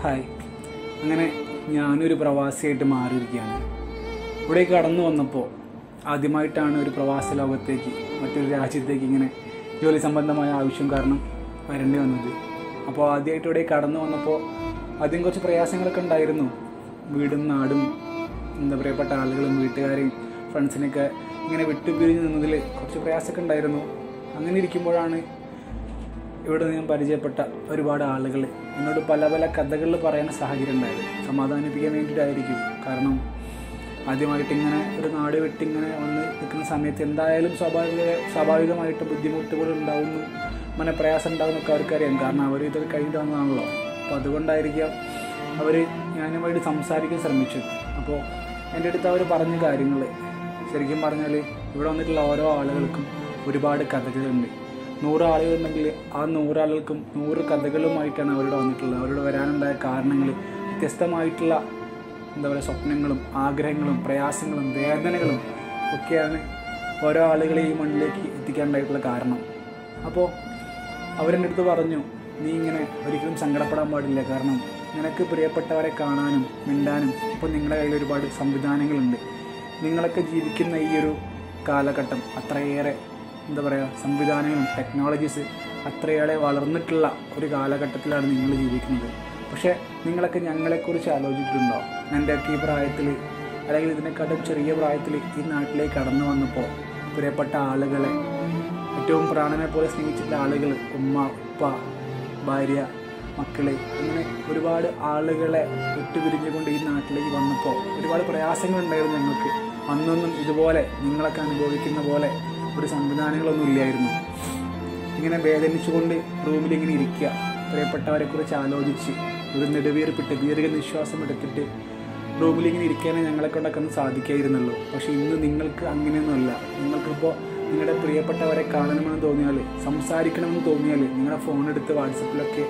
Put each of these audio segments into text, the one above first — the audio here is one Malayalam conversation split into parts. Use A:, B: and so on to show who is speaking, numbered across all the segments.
A: ഹായ്. അങ്ങനെ ഞാനൊരു പ്രവാസിയായിട്ട് മാറിയിരിക്കുകയാണ്. ഇവിടേക്ക് കടന്നു വന്നപ്പോൾ ആദ്യമായിട്ടാണ് ഒരു പ്രവാസ ലോകത്തേക്ക്, മറ്റൊരു രാജ്യത്തേക്ക് ഇങ്ങനെ ജോലി സംബന്ധമായ ആവശ്യം കാരണം വരേണ്ടി വന്നത്. അപ്പോൾ ആദ്യമായിട്ട് ഇവിടെ കടന്നു വന്നപ്പോൾ ആദ്യം കുറച്ച് പ്രയാസങ്ങളൊക്കെ ഉണ്ടായിരുന്നു. വീടും നാടും പ്രിയപ്പെട്ട ആളുകളും വീട്ടുകാരെയും ഫ്രണ്ട്സിനെയൊക്കെ ഇങ്ങനെ വിട്ടുപിരിഞ്ഞ് നിന്നതിൽ കുറച്ച് പ്രയാസമൊക്കെ ഉണ്ടായിരുന്നു. അങ്ങനെ ഇരിക്കുമ്പോഴാണ് ഇവിടെ ഞാൻ പരിചയപ്പെട്ട ഒരുപാട് ആളുകൾ എന്നോട് പല പല കഥകളിൽ പറയാൻ സാഹചര്യം ഉണ്ടായത്. സമാധാനിപ്പിക്കാൻ വേണ്ടിയിട്ടായിരിക്കും. കാരണം ആദ്യമായിട്ട് ഇങ്ങനെ ഒരു നാട് വിട്ടിങ്ങനെ വന്ന് നിൽക്കുന്ന സമയത്ത് എന്തായാലും സ്വാഭാവികമായിട്ട് ബുദ്ധിമുട്ടുകൾ ഉണ്ടാവുന്നു, മനപ്രയാസം ഉണ്ടാവുന്നൊക്കെ അവർക്കറിയാം. കാരണം അവർ ഇതൊക്കെ കഴിഞ്ഞിട്ട് വന്നതാണല്ലോ. അപ്പോൾ അതുകൊണ്ടായിരിക്കാം അവർ ഞാനുമായിട്ട് സംസാരിക്കാൻ ശ്രമിച്ചത്. അപ്പോൾ എൻ്റെ അടുത്ത് അവർ പറഞ്ഞ കാര്യങ്ങൾ ശരിക്കും പറഞ്ഞാൽ ഇവിടെ വന്നിട്ടുള്ള ഓരോ ആളുകൾക്കും ഒരുപാട് കഥകളുണ്ട്. 100 ആളുകളുണ്ടെങ്കിൽ ആ 100 ആളുകൾക്കും 100 കഥകളുമായിട്ടാണ് അവരുടെ വന്നിട്ടുള്ളത്. അവരുടെ വരാനുണ്ടായ കാരണങ്ങൾ വ്യത്യസ്തമായിട്ടുള്ള സ്വപ്നങ്ങളും ആഗ്രഹങ്ങളും പ്രയാസങ്ങളും വേദനകളും ഒക്കെയാണ് ഓരോ ആളുകളെ ഈ മണ്ണിലേക്ക് എത്തിക്കാനുണ്ടായിട്ടുള്ള കാരണം. അപ്പോൾ അവരെൻ്റെ അടുത്ത് പറഞ്ഞു, നീ ഇങ്ങനെ ഒരിക്കലും സങ്കടപ്പെടാൻ പാടില്ല. കാരണം നിനക്ക് പ്രിയപ്പെട്ടവരെ കാണാനും മിണ്ടാനും ഇപ്പോൾ നിങ്ങളുടെ കയ്യിൽ ഒരുപാട് സംവിധാനങ്ങളുണ്ട്. നിങ്ങളൊക്കെ ജീവിക്കുന്ന ഈ ഒരു കാലഘട്ടം അത്രയേറെ സംവിധാനങ്ങളും ടെക്നോളജീസ് അത്രയേറെ വളർന്നിട്ടുള്ള ഒരു കാലഘട്ടത്തിലാണ് നിങ്ങൾ ജീവിക്കുന്നത്. പക്ഷേ നിങ്ങളൊക്കെ ഞങ്ങളെക്കുറിച്ച് ആലോചിച്ചിട്ടുണ്ടോ? എൻ്റെയൊക്കെ ഈ പ്രായത്തിൽ അല്ലെങ്കിൽ ഇതിനെക്കാട്ടും ചെറിയ പ്രായത്തിൽ ഈ നാട്ടിലേക്ക് കടന്നു വന്നപ്പോൾ പ്രിയപ്പെട്ട ആളുകളെ, ഏറ്റവും പ്രാണനെ പോലെ സ്നേഹിച്ചിട്ടുള്ള ആളുകൾ, ഉമ്മ, ഉപ്പ, ഭാര്യ, മക്കൾ, അങ്ങനെ ഒരുപാട് ആളുകളെ വിട്ടുപിരിഞ്ഞുകൊണ്ട് ഈ നാട്ടിലേക്ക് വന്നപ്പോൾ ഒരുപാട് പ്രയാസങ്ങളുണ്ടായിരുന്നു ഞങ്ങൾക്ക്. അന്നൊന്നും ഇതുപോലെ നിങ്ങളൊക്കെ അനുഭവിക്കുന്ന പോലെ ഒരു സംവിധാനങ്ങളൊന്നും ഇല്ലായിരുന്നു. ഇങ്ങനെ വേദനിച്ചുകൊണ്ട് റൂമിലിങ്ങനെ ഇരിക്കുക, പ്രിയപ്പെട്ടവരെക്കുറിച്ച് ആലോചിച്ച് ഒരു നെടുവീർപ്പിട്ട് ദീർഘനിശ്വാസം എടുത്തിട്ട് റൂമിലിങ്ങനെ ഇരിക്കാനേ ഞങ്ങളെ കൊണ്ടൊക്കെ ഒന്ന് സാധിക്കായിരുന്നുള്ളൂ. പക്ഷേ ഇന്ന് നിങ്ങൾക്ക് അങ്ങനെയൊന്നുമല്ല. നിങ്ങൾക്കിപ്പോൾ നിങ്ങളുടെ പ്രിയപ്പെട്ടവരെ കാണണമെന്ന് തോന്നിയാൽ, സംസാരിക്കണമെന്ന് തോന്നിയാൽ നിങ്ങളുടെ ഫോണെടുത്ത് വാട്സപ്പിലൊക്കെ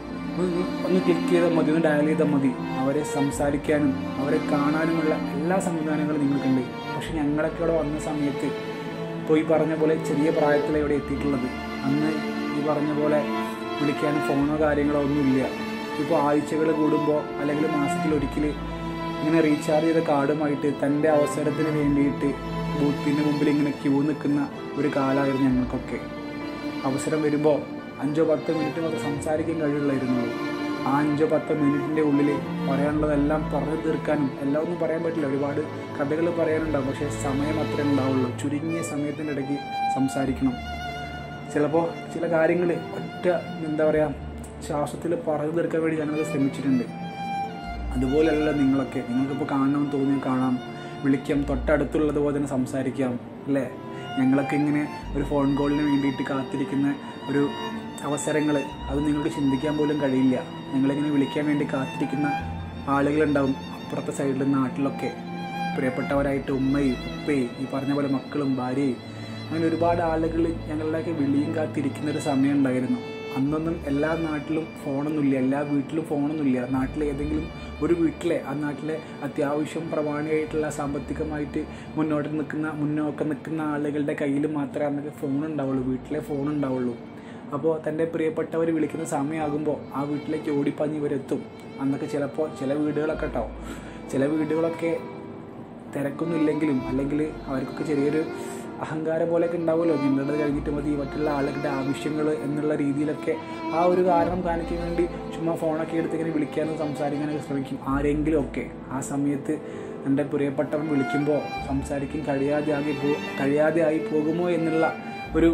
A: ഒന്ന് ക്ലിക്ക് ചെയ്താൽ മതി, ഒന്ന് ഡയൽ ചെയ്താൽ മതി. അവരെ സംസാരിക്കാനും അവരെ കാണാനുമുള്ള എല്ലാ സംവിധാനങ്ങളും നിങ്ങൾക്കുണ്ട്. പക്ഷെ ഞങ്ങളൊക്കെ ഇവിടെ വന്ന സമയത്ത് ഇപ്പോൾ ഈ പറഞ്ഞ പോലെ ചെറിയ പ്രായത്തിലാണ് ഇവിടെ എത്തിയിട്ടുള്ളത്. അന്ന് ഈ പറഞ്ഞ പോലെ വിളിക്കാനും ഫോണോ കാര്യങ്ങളോ ഒന്നുമില്ല. ഇപ്പോൾ ആഴ്ചകൾ കൂടുമ്പോൾ അല്ലെങ്കിൽ മാസത്തിലൊരിക്കൽ ഇങ്ങനെ റീചാർജ് ചെയ്ത കാർഡുമായിട്ട് തൻ്റെ അവസരത്തിന് വേണ്ടിയിട്ട് ബൂത്തിന് മുമ്പിൽ ഇങ്ങനെ ക്യൂ നിൽക്കുന്ന ഒരു കാലമായിരുന്നു ഞങ്ങൾക്കൊക്കെ. അവസരം വരുമ്പോൾ 5-10 മിനിറ്റ് മാത്രം സംസാരിക്കാൻ കഴിയുള്ളായിരുന്നുള്ളൂ. ആ 5-10 മിനിറ്റിൻ്റെ ഉള്ളിൽ പറയാനുള്ളതെല്ലാം പറഞ്ഞു തീർക്കാനും എല്ലാം ഒന്നും പറയാൻ പറ്റില്ല. ഒരുപാട് കഥകൾ പറയാനുണ്ടാവും. പക്ഷേ സമയം അത്രേ ഉണ്ടാവുള്ളൂ. ചുരുങ്ങിയ സമയത്തിൻ്റെ ഇടയ്ക്ക് സംസാരിക്കണം. ചിലപ്പോൾ ചില കാര്യങ്ങൾ ഒറ്റ ശ്വാസത്തിൽ പറഞ്ഞു തീർക്കാൻ വേണ്ടി ഞാനത് ശ്രമിച്ചിട്ടുണ്ട്. അതുപോലെയല്ല നിങ്ങളൊക്കെ. നിങ്ങൾക്കിപ്പോൾ കാണണമെന്ന് തോന്നിയാൽ കാണാം, വിളിക്കാം, തൊട്ടടുത്തുള്ളതുപോലെ തന്നെ സംസാരിക്കാം, അല്ലേ? ഞങ്ങളൊക്കെ ഇങ്ങനെ ഒരു ഫോൺ കോളിന് വേണ്ടിയിട്ട് കാത്തിരിക്കുന്ന ഒരു അവസരങ്ങൾ അത് നിങ്ങൾക്ക് ചിന്തിക്കാൻ പോലും കഴിയില്ല. ഞങ്ങളിങ്ങനെ വിളിക്കാൻ വേണ്ടി കാത്തിരിക്കുന്ന ആളുകളുണ്ടാവും അപ്പുറത്തെ സൈഡിൽ നാട്ടിലൊക്കെ. പ്രിയപ്പെട്ടവരായിട്ട് ഉമ്മയും ഉപ്പയും ഈ പറഞ്ഞ പോലെ മക്കളും ഭാര്യയും, അങ്ങനെ ഒരുപാട് ആളുകൾ ഞങ്ങളുടെയൊക്കെ വിളിയും കാത്തിരിക്കുന്നൊരു സമയം ഉണ്ടായിരുന്നു. അന്നൊന്നും എല്ലാ നാട്ടിലും ഫോണൊന്നുമില്ല, എല്ലാ വീട്ടിലും ഫോണൊന്നുമില്ല. നാട്ടിൽ ഏതെങ്കിലും ഒരു വീട്ടിലെ ആ നാട്ടിലെ അത്യാവശ്യം പ്രമാണിയായിട്ടുള്ള സാമ്പത്തികമായിട്ട് മുന്നോക്കം നിൽക്കുന്ന ആളുകളുടെ കയ്യിൽ മാത്രമേ അന്നൊക്കെ ഫോൺ ഉണ്ടാവുള്ളൂ, വീട്ടിലെ ഫോൺ ഉണ്ടാവുള്ളൂ. അപ്പോൾ തൻ്റെ പ്രിയപ്പെട്ടവർ വിളിക്കുന്ന സമയമാകുമ്പോൾ ആ വീട്ടിലേക്ക് ഓടിപ്പാഞ്ഞ് ഇവരെത്തും. അന്നൊക്കെ ചിലപ്പോൾ ചില വീടുകളൊക്കെ ഉണ്ടാവും. ചില വീടുകളൊക്കെ തിരക്കൊന്നുമില്ലെങ്കിലും അല്ലെങ്കിൽ അവർക്കൊക്കെ ചെറിയൊരു അഹങ്കാരം പോലെയൊക്കെ ഉണ്ടാവുമല്ലോ, നിങ്ങളുടെ കഴിഞ്ഞിട്ട് മതി മറ്റുള്ള ആളുകളുടെ ആവശ്യങ്ങൾ എന്നുള്ള രീതിയിലൊക്കെ ആ ഒരു കാരണം കാണിക്കാൻ വേണ്ടി ചുമ്മാ ഫോണൊക്കെ എടുത്ത് ഇങ്ങനെ വിളിക്കാനും സംസാരിക്കാനൊക്കെ ശ്രമിക്കും ആരെങ്കിലും ഒക്കെ. ആ സമയത്ത് എൻ്റെ പ്രിയപ്പെട്ടവൻ വിളിക്കുമ്പോൾ സംസാരിക്കാൻ കഴിയാതെ ആയി പോകുമോ എന്നുള്ള ഒരു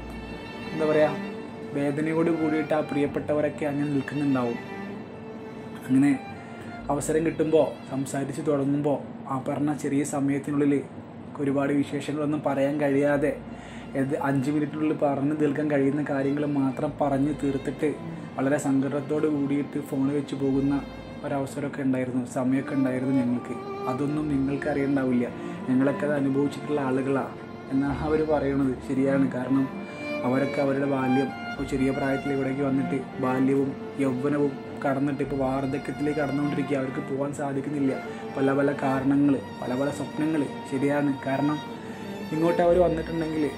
A: വേദനയോട് കൂടിയിട്ട് ആ പ്രിയപ്പെട്ടവരൊക്കെ അങ്ങനെ നിൽക്കുന്നുണ്ടാവും. അങ്ങനെ അവസരം കിട്ടുമ്പോൾ സംസാരിച്ച് തുടങ്ങുമ്പോൾ ആ പറഞ്ഞ ചെറിയ സമയത്തിനുള്ളിൽ ഒരുപാട് വിശേഷങ്ങളൊന്നും പറയാൻ കഴിയാതെ 5 മിനിറ്റിനുള്ളിൽ പറഞ്ഞു തീർക്കാൻ കഴിയുന്ന കാര്യങ്ങൾ മാത്രം പറഞ്ഞ് തീർത്തിട്ട് വളരെ സങ്കടത്തോട് കൂടിയിട്ട് ഫോൺ വെച്ച് പോകുന്ന ഒരവസരമൊക്കെ ഉണ്ടായിരുന്നു, സമയമൊക്കെ ഉണ്ടായിരുന്നു ഞങ്ങൾക്ക്. അതൊന്നും നിങ്ങൾക്ക് അറിയണ്ടാവില്ല. ഞങ്ങളൊക്കെ അത് അനുഭവിച്ചിട്ടുള്ള ആളുകളാണ് എന്നാണ് അവർ പറയണത്. ശരിയാണ്. കാരണം അവരൊക്കെ അവരുടെ ബാല്യം ചെറിയ പ്രായത്തിൽ ഇവിടേക്ക് വന്നിട്ട് ബാല്യവും യൗവനവും കടന്നിട്ട് ഇപ്പോൾ വാർദ്ധക്യത്തിലേക്ക് കടന്നുകൊണ്ടിരിക്കുക. അവർക്ക് പോകാൻ സാധിക്കുന്നില്ല. പല പല കാരണങ്ങൾ, പല പല സ്വപ്നങ്ങൾ. ശരിയാണ്. കാരണം ഇങ്ങോട്ട് അവർ വന്നിട്ടുണ്ടെങ്കിൽ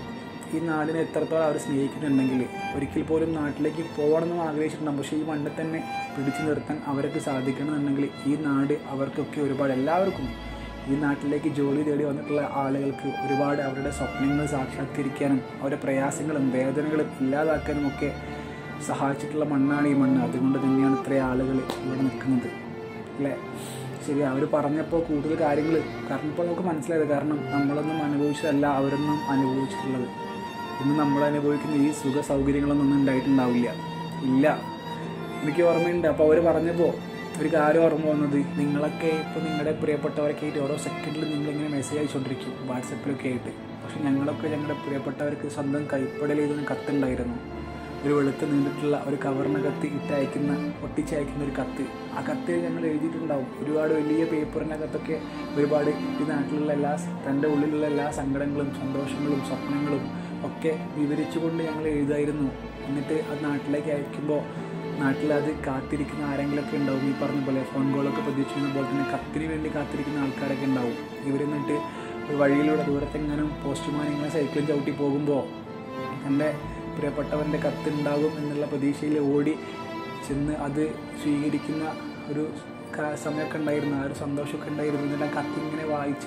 A: ഈ നാടിനെ എത്രത്തോളം അവർ സ്നേഹിക്കുന്നുണ്ടെങ്കിൽ ഒരിക്കൽ പോലും നാട്ടിലേക്ക് പോകണമെന്ന് ആഗ്രഹിച്ചിട്ടുണ്ടാകും. പക്ഷേ ഈ മണ്ണിൽ തന്നെ പിടിച്ചു നിർത്താൻ അവർക്ക് സാധിക്കണമെന്നുണ്ടെങ്കിൽ ഈ നാട് അവർക്കൊക്കെ ഒരുപാട്, എല്ലാവർക്കും ഈ നാട്ടിലേക്ക് ജോലി തേടി വന്നിട്ടുള്ള ആളുകൾക്ക് ഒരുപാട് അവരുടെ സ്വപ്നങ്ങൾ സാക്ഷാത്കരിക്കാനും അവരുടെ പ്രയാസങ്ങളും വേദനകളും ഇല്ലാതാക്കാനും ഒക്കെ സഹായിച്ചിട്ടുള്ള മണ്ണാണ് ഈ മണ്ണ്. അതുകൊണ്ട് തന്നെയാണ് ഇത്രയും ആളുകൾ ഇവിടെ നിൽക്കുന്നത് അല്ലേ. ശരി, അവർ പറഞ്ഞപ്പോൾ കൂടുതൽ കാര്യങ്ങൾ കാരണം ഇപ്പോൾ നമുക്ക് മനസ്സിലായത്. കാരണം നമ്മളൊന്നും അനുഭവിച്ചതല്ല അവരൊന്നും അനുഭവിച്ചിട്ടുള്ളത്. ഇന്ന് നമ്മൾ അനുഭവിക്കുന്ന ഈ സുഖ സൗകര്യങ്ങളൊന്നും ഉണ്ടായിട്ടുണ്ടാവില്ല. ഇല്ല, എനിക്ക് ഓർമ്മയുണ്ട്. അപ്പോൾ അവർ പറഞ്ഞപ്പോൾ ഒരു കാര്യം ഓർമ്മ വന്നത്, നിങ്ങളൊക്കെ ഇപ്പോൾ നിങ്ങളുടെ പ്രിയപ്പെട്ടവരൊക്കെ ആയിട്ട് ഓരോ സെക്കൻഡിൽ നിങ്ങളിങ്ങനെ മെസ്സേജ് അയച്ചുകൊണ്ടിരിക്കും വാട്സപ്പിലൊക്കെ ആയിട്ട്. പക്ഷെ ഞങ്ങളൊക്കെ ഞങ്ങളുടെ പ്രിയപ്പെട്ടവർക്ക് സ്വന്തം കൈപ്പടയിൽ ചെയ്തൊരു കത്തുണ്ടായിരുന്നു. ഒരു വെളുത്ത് നീണ്ടിട്ടുള്ള ഒരു കവറിനകത്ത് ഇട്ടയക്കുന്ന ഒട്ടിച്ചയക്കുന്ന ഒരു കത്ത്. ആ കത്ത് ഞങ്ങൾ എഴുതിയിട്ടുണ്ടാവും. ഒരുപാട് വലിയ പേപ്പറിനകത്തൊക്കെ ഒരുപാട് ഈ നാട്ടിലുള്ള തൻ്റെ ഉള്ളിലുള്ള എല്ലാ സങ്കടങ്ങളും സന്തോഷങ്ങളും സ്വപ്നങ്ങളും ഒക്കെ വിവരിച്ചുകൊണ്ട് ഞങ്ങൾ എഴുതായിരുന്നു. എന്നിട്ട് അത് നാട്ടിലേക്ക് അയക്കുമ്പോൾ നാട്ടിലത് കാത്തിരിക്കുന്ന ആരെങ്കിലുമൊക്കെ ഉണ്ടാവും. ഈ പറഞ്ഞ പോലെ ഫോൺ കോളൊക്കെ പ്രതീക്ഷിക്കുന്ന പോലെ തന്നെ കത്തിന് വേണ്ടി കാത്തിരിക്കുന്ന ആൾക്കാരൊക്കെ ഉണ്ടാവും. ഇവരെന്നിട്ട് ഒരു വഴിയിലൂടെ ദൂരത്തെങ്ങാനും പോസ്റ്റ്മാൻ ഇങ്ങനെ സൈക്കിളും ചവിട്ടി പോകുമ്പോൾ എൻ്റെ പ്രിയപ്പെട്ടവൻ്റെ കത്തുണ്ടാകും എന്നുള്ള പ്രതീക്ഷയിൽ ഓടി ചെന്ന് അത് സ്വീകരിക്കുന്ന ഒരു സമയമൊക്കെ ഉണ്ടായിരുന്നു. ആ ഒരു സന്തോഷമൊക്കെ ഉണ്ടായിരുന്നു. എന്നിട്ട് ആ കത്തിങ്ങനെ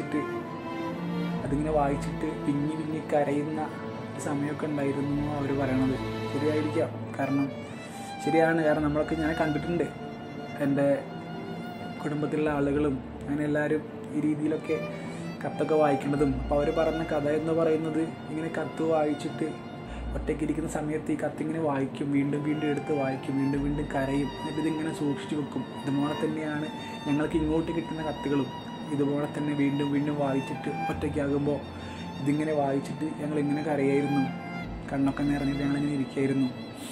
A: വായിച്ചിട്ട് പിങ്ങി കരയുന്ന ഒരു സമയമൊക്കെ ഉണ്ടായിരുന്നു അവർ പറയണത്. ശരിയായിരിക്കാം, ശരിയാണ്. കാരണം നമ്മളൊക്കെ ഞാൻ കണ്ടിട്ടുണ്ട്. എൻ്റെ കുടുംബത്തിലുള്ള ആളുകളും അങ്ങനെ എല്ലാവരും ഈ രീതിയിലൊക്കെ കത്തൊക്കെ വായിക്കേണ്ടതും. അപ്പോൾ അവർ പറഞ്ഞ കഥ എന്ന് പറയുന്നത് ഇങ്ങനെ കത്ത് വായിച്ചിട്ട് ഒറ്റയ്ക്കിരിക്കുന്ന സമയത്ത് ഈ കത്തിങ്ങനെ വായിക്കും, വീണ്ടും എടുത്ത് വായിക്കും, വീണ്ടും കരയും, എന്നിട്ട് ഇതിങ്ങനെ സൂക്ഷിച്ചു വെക്കും. ഇതുപോലെ തന്നെയാണ് ഞങ്ങൾക്ക് ഇങ്ങോട്ട് കിട്ടുന്ന കത്തുകളും. ഇതുപോലെ തന്നെ വീണ്ടും വായിച്ചിട്ട് ഒറ്റയ്ക്കാകുമ്പോൾ ഇതിങ്ങനെ വായിച്ചിട്ട് ഞങ്ങളിങ്ങനെ കരയായിരുന്നു. കണ്ണൊക്കെ നിറഞ്ഞിട്ട് ഞങ്ങളിങ്ങനെ ഇരിക്കുകയായിരുന്നു.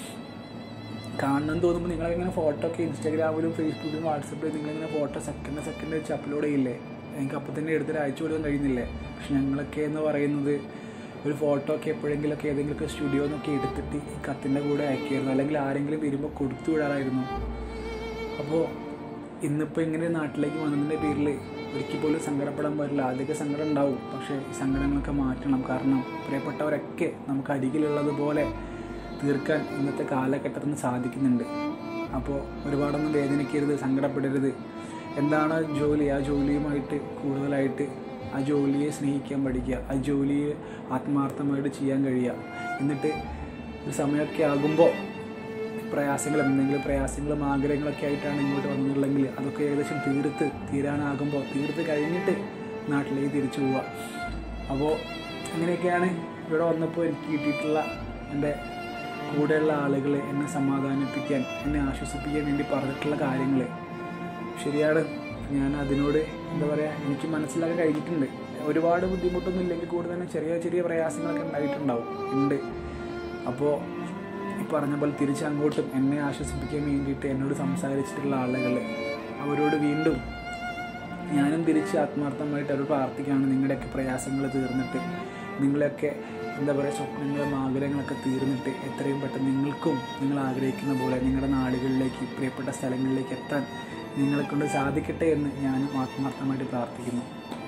A: കാണണം തോന്നുമ്പോൾ നിങ്ങളിങ്ങനെ ഫോട്ടോ ഒക്കെ ഇൻസ്റ്റാഗ്രാമിലും ഫേസ്ബുക്കിലും വാട്സപ്പിലും നിങ്ങളിങ്ങനെ ഫോട്ടോ സെക്കൻഡ് വെച്ച് അപ്ലോഡ് ചെയ്യില്ലേ? എനിക്ക് അപ്പോൾ തന്നെ എടുത്തിട്ട് അയച്ചു കൊടുക്കാൻ കഴിയുന്നില്ലേ? പക്ഷെ ഞങ്ങളൊക്കെ എന്ന് പറയുന്നത് ഒരു ഫോട്ടോ ഒക്കെ എപ്പോഴെങ്കിലുമൊക്കെ ഏതെങ്കിലുമൊക്കെ സ്റ്റുഡിയോ എന്നൊക്കെ എടുത്തിട്ട് ഈ കത്തിൻ്റെ കൂടെ അയക്കുമായിരുന്നു. അല്ലെങ്കിൽ ആരെങ്കിലും വരുമ്പോൾ കൊടുത്തു വിടാറായിരുന്നു. അപ്പോൾ ഇന്നിപ്പോൾ ഇങ്ങനെ നാട്ടിലേക്ക് വന്നതിൻ്റെ പേരിൽ ഒരിക്കൽ പോലും സങ്കടപ്പെടാൻ പാടില്ല. ആദ്യമൊക്കെ സങ്കടം ഉണ്ടാവും, പക്ഷേ ഈ സങ്കടങ്ങളൊക്കെ മാറ്റണം. കാരണം പ്രിയപ്പെട്ടവരൊക്കെ നമുക്ക് അരികിലുള്ളതുപോലെ തീർക്കാൻ ഇന്നത്തെ കാലഘട്ടത്തിന് സാധിക്കുന്നുണ്ട്. അപ്പോൾ ഒരുപാടൊന്നും വേദനിക്കരുത്, സങ്കടപ്പെടരുത്. എന്താണ് ജോലി, ആ ജോലിയുമായിട്ട് കൂടുതലായിട്ട് ആ ജോലിയെ സ്നേഹിക്കാൻ പഠിക്കുക, ആ ജോലിയെ ആത്മാർത്ഥമായിട്ട് ചെയ്യാൻ കഴിയുക. എന്നിട്ട് ഒരു സമയമൊക്കെ ആകുമ്പോൾ എന്തെങ്കിലും പ്രയാസങ്ങളും ആഗ്രഹങ്ങളൊക്കെ ആയിട്ടാണ് ഇങ്ങോട്ട് വന്നിട്ടുള്ളെങ്കിൽ അതൊക്കെ ഏകദേശം തീരാനാകുമ്പോൾ തീർത്ത് കഴിഞ്ഞിട്ട് നാട്ടിലേക്ക് തിരിച്ചു പോവുക. അപ്പോൾ അങ്ങനെയൊക്കെയാണ് ഇവിടെ വന്നപ്പോൾ എനിക്ക് കിട്ടിയിട്ടുള്ള എൻ്റെ കൂടെയുള്ള ആളുകൾ എന്നെ സമാധാനിപ്പിക്കാൻ, എന്നെ ആശ്വസിപ്പിക്കാൻ വേണ്ടി പറഞ്ഞിട്ടുള്ള കാര്യങ്ങൾ. ശരിയാണ്, ഞാൻ അതിനോട് എനിക്ക് മനസ്സിലാക്കാൻ കഴിഞ്ഞിട്ടുണ്ട്. ഒരുപാട് ബുദ്ധിമുട്ടൊന്നും ഇല്ലെങ്കിൽ കൂടെ തന്നെ ചെറിയ പ്രയാസങ്ങളൊക്കെ ഉണ്ട്. അപ്പോൾ ഈ പറഞ്ഞ പോലെ തിരിച്ചങ്ങോട്ടും എന്നെ ആശ്വസിപ്പിക്കാൻ വേണ്ടിയിട്ട് എന്നോട് സംസാരിച്ചിട്ടുള്ള ആളുകൾ, അവരോട് വീണ്ടും ഞാനും തിരിച്ച് ആത്മാർത്ഥമായിട്ട് അവർ പ്രാർത്ഥിക്കുകയാണ്. നിങ്ങളുടെയൊക്കെ പ്രയാസങ്ങൾ തീർന്നിട്ട്, നിങ്ങളെയൊക്കെ സ്വപ്നങ്ങളും ആഗ്രഹങ്ങളൊക്കെ തീർന്നിട്ട് എത്രയും പെട്ടെന്ന് നിങ്ങൾക്കും നിങ്ങൾ ആഗ്രഹിക്കുന്ന പോലെ നിങ്ങളുടെ നാടുകളിലേക്ക്, പ്രിയപ്പെട്ട സ്ഥലങ്ങളിലേക്ക് എത്താൻ നിങ്ങളെക്കൊണ്ട് സാധിക്കട്ടെ എന്ന് ഞാനും ആത്മാർത്ഥമായിട്ട് പ്രാർത്ഥിക്കുന്നു.